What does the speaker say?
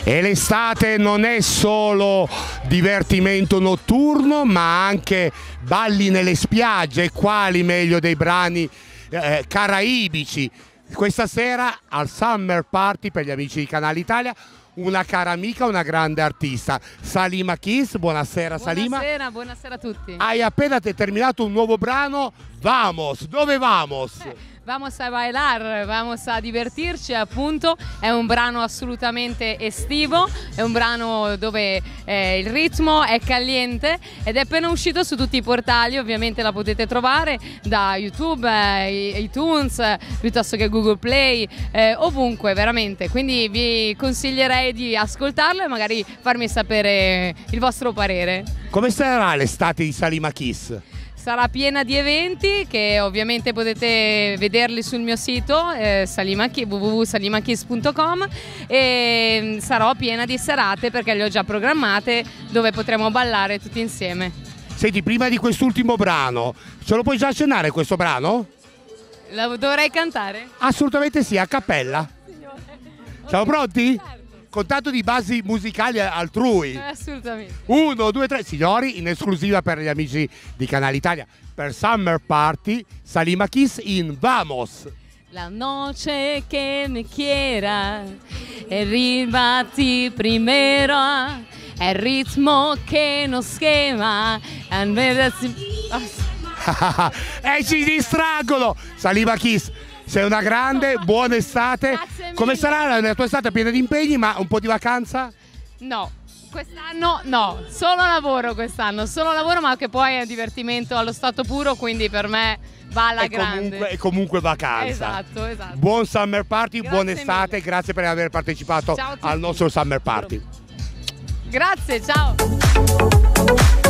E l'estate non è solo divertimento notturno, ma anche balli nelle spiagge, e quali meglio dei brani caraibici. Questa sera al Summer Party, per gli amici di Canale Italia, una cara amica, una grande artista, Salima Kiss. Buonasera Salima. Buonasera, buonasera a tutti. Hai appena terminato un nuovo brano, Vamos. Dove vamos? Vamos a bailar, vamos a divertirci, appunto. È un brano assolutamente estivo, è un brano dove il ritmo è caliente ed è appena uscito su tutti i portali. Ovviamente la potete trovare da YouTube, iTunes, piuttosto che Google Play, ovunque veramente. Quindi vi consiglierei di ascoltarlo e magari farmi sapere il vostro parere. Come sarà l'estate di Salima Kiss? Sarà piena di eventi che ovviamente potete vederli sul mio sito www.salimakiss.com, e sarò piena di serate perché le ho già programmate dove potremo ballare tutti insieme. Senti, prima di quest'ultimo brano, ce lo puoi già accennare questo brano? Dovrei cantare? Assolutamente sì, a cappella. Signore. Siamo pronti? Certo. Con tanto di basi musicali altrui. Assolutamente. 1, 2, 3, signori, in esclusiva per gli amici di Canale Italia, per Summer Party, Salima Kiss in Vamos. La noche que me quiera, arrivati primero, el ritmo que nos quema, ci distraggono! Salima Kiss, sei una grande, buona estate. Grazie mille. Come sarà la tua estate? Piena di impegni, ma un po' di vacanza? No, quest'anno no, solo lavoro quest'anno, solo lavoro, ma che poi è divertimento allo stato puro, quindi per me va alla grande. E comunque vacanza. Esatto, esatto. Buon Summer Party, Grazie buona estate, mille. grazie per aver partecipato Ciao a tutti. al nostro Summer Party. Grazie, ciao.